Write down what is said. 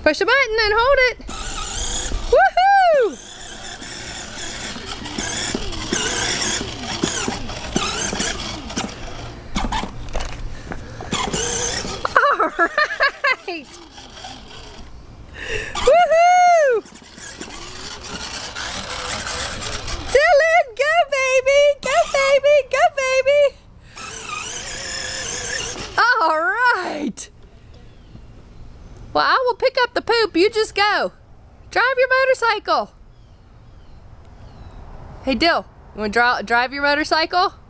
Push the button and hold it. Woohoo! All right. Woohoo! Dillon, go baby, go baby, go baby. All right. Well, I will pick up the poop. You just go. Drive your motorcycle. Hey, Dill, you want to drive your motorcycle?